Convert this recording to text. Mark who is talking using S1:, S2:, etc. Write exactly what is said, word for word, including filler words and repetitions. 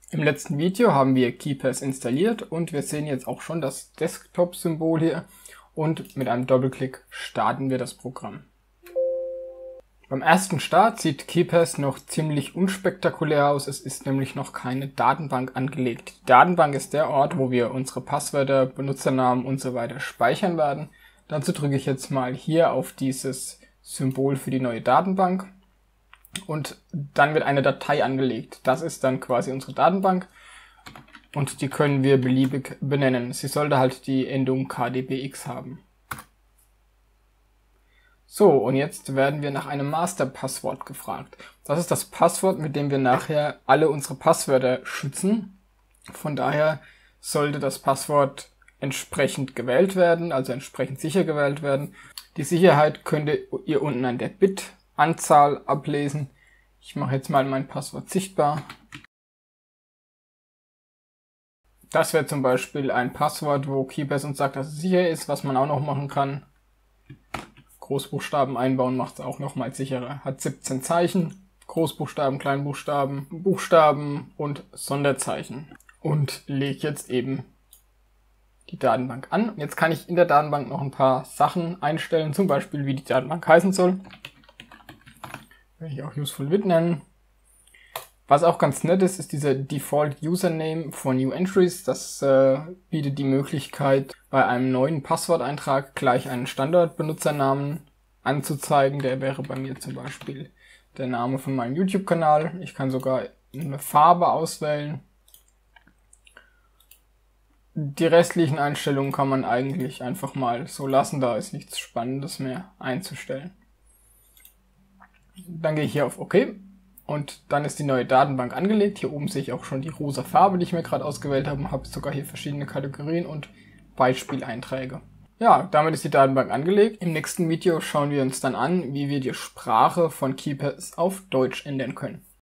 S1: Im letzten Video haben wir KeePass installiert und wir sehen jetzt auch schon das Desktop-Symbol hier und mit einem Doppelklick starten wir das Programm. Beim ersten Start sieht KeePass noch ziemlich unspektakulär aus, es ist nämlich noch keine Datenbank angelegt. Die Datenbank ist der Ort, wo wir unsere Passwörter, Benutzernamen und so weiter speichern werden. Dazu drücke ich jetzt mal hier auf dieses Symbol für die neue Datenbank und dann wird eine Datei angelegt. Das ist dann quasi unsere Datenbank und die können wir beliebig benennen. Sie sollte halt die Endung K D B X haben. So, und jetzt werden wir nach einem Masterpasswort gefragt. Das ist das Passwort, mit dem wir nachher alle unsere Passwörter schützen. Von daher sollte das Passwort entsprechend gewählt werden, also entsprechend sicher gewählt werden. Die Sicherheit könnt ihr unten an der Bit-Anzahl ablesen. Ich mache jetzt mal mein Passwort sichtbar. Das wäre zum Beispiel ein Passwort, wo KeePass uns sagt, dass es sicher ist, was man auch noch machen kann. Großbuchstaben einbauen macht es auch nochmal sicherer. Hat siebzehn Zeichen, Großbuchstaben, Kleinbuchstaben, Buchstaben und Sonderzeichen. Und lege jetzt eben die Datenbank an. Jetzt kann ich in der Datenbank noch ein paar Sachen einstellen, zum Beispiel wie die Datenbank heißen soll. Werde ich auch useful-with nennen. Was auch ganz nett ist, ist dieser Default Username for New Entries. Das äh, bietet die Möglichkeit, bei einem neuen Passworteintrag gleich einen Standardbenutzernamen anzuzeigen. Der wäre bei mir zum Beispiel der Name von meinem YouTube-Kanal. Ich kann sogar eine Farbe auswählen. Die restlichen Einstellungen kann man eigentlich einfach mal so lassen. Da ist nichts Spannendes mehr einzustellen. Dann gehe ich hier auf OK. Und dann ist die neue Datenbank angelegt. Hier oben sehe ich auch schon die rosa Farbe, die ich mir gerade ausgewählt habe. Und habe sogar hier verschiedene Kategorien und Beispieleinträge. Ja, damit ist die Datenbank angelegt. Im nächsten Video schauen wir uns dann an, wie wir die Sprache von KeePass auf Deutsch ändern können.